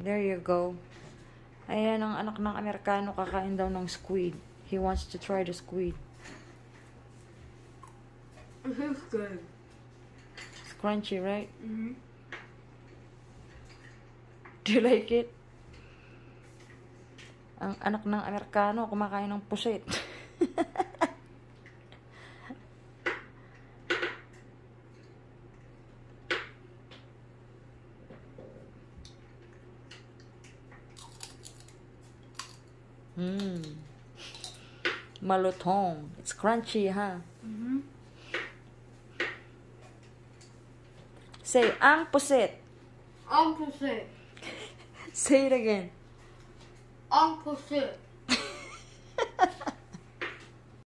There you go. Ayan ang anak ng Amerikano, kakain daw ng squid. He wants to try the squid. It is good. It's crunchy, right? Mm-hmm. Do you like it? Ang anak ng Amerikano, kumakain ng pusit. Malutong. It's crunchy, huh? Mm-hmm. Say, ang pusit. Ang pusit. Say it again. Ang pusit.